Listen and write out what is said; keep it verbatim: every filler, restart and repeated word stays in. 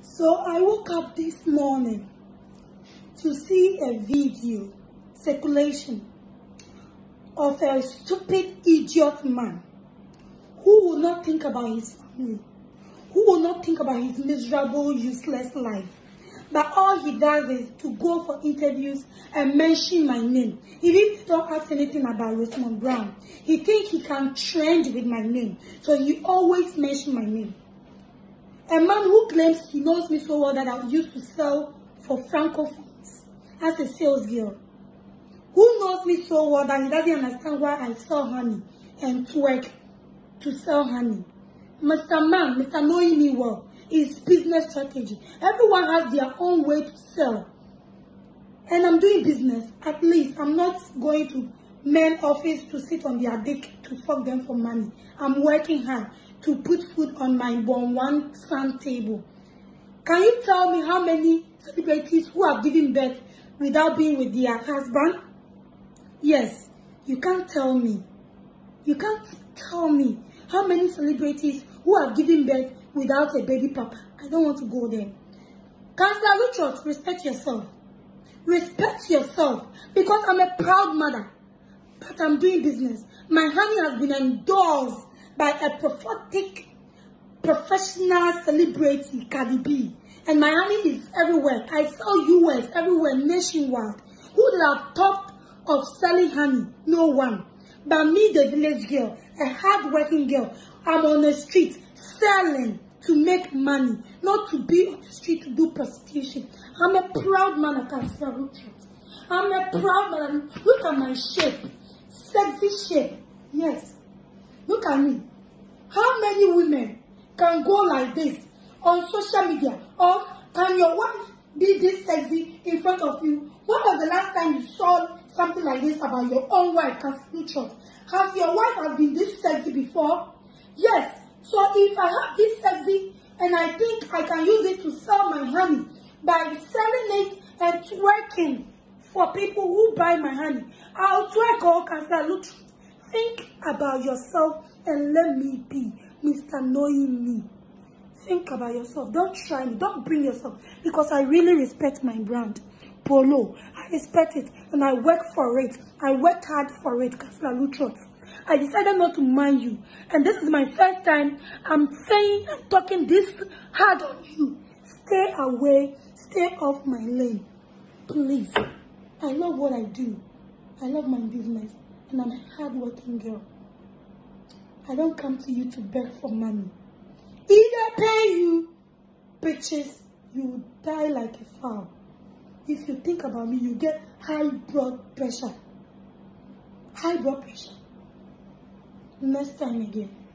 So I woke up this morning to see a video circulation of a stupid idiot man who will not think about his family, who will not think about his miserable, useless life. But all he does is to go for interviews and mention my name. Even if you don't ask anything about Rosamond Brown, he thinks he can trend with my name. So he always mention my name. A man who claims he knows me so well that I used to sell for Francophones as a sales girl. Who knows me so well that he doesn't understand why I sell honey and twerk to sell honey. Mister Man, Mister Knowing Me Well, is business strategy. Everyone has their own way to sell. And I'm doing business. At least I'm not going to men office to sit on their dick to fuck them for money. I'm working hard to put food on my born one son table. Can you tell me how many celebrities who have given birth without being with their husband? Yes, you can't tell me. You can't tell me how many celebrities who have given birth without a baby papa. I don't want to go there. Councillor Richard, respect yourself. Respect yourself. Because I'm a proud mother. But I'm doing business. My honey has been endorsed by a prophetic, professional celebrity, Cardi B. And my honey is everywhere. I sell U S everywhere, nationwide. Who would have thought of selling honey? No one. But me, the village girl, a hard-working girl, I'm on the street selling to make money, not to be on the street to do prostitution. I'm a proud man, I can sell Richard. I'm a proud man. Look at my shape. Sexy shape. Yes. Look at me. How many women can go like this on social media? Or can your wife be this sexy in front of you? When was the last time you saw something like this about your own wife, Councillor? Has your wife have been this sexy before? Yes. So if I have this sexy and I think I can use it to sell my honey by selling it and twerking for people who buy my honey, I'll twerk all Councillor. Think about yourself and let me be Mister Knowing Me. Think about yourself. Don't try me. Don't bring yourself. Because I really respect my brand. Polo. I respect it. And I work for it. I worked hard for it, Councillor Lutrot. I decided not to mind you. And this is my first time I'm saying and talking this hard on you. Stay away. Stay off my lane. Please. I love what I do. I love my business. And I'm a hard-working girl. I don't come to you to beg for money. Either pay you, bitches, you will die like a fowl. If you think about me, you get high blood pressure. High blood pressure. Next time again.